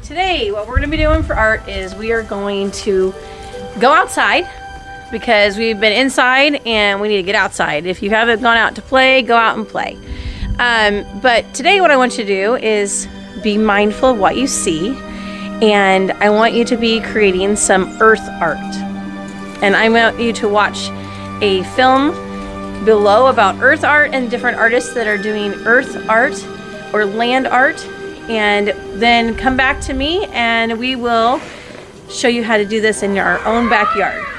Today, what we're going to be doing for art is we are going to go outside because we've been inside and we need to get outside. If you haven't gone out to play, go out and play. But today what I want you to do is be mindful of what you see, and I want you to be creating some earth art. And I want you to watch a film below about earth art and different artists that are doing earth art or land art, and then come back to me and we will show you how to do this in your own backyard.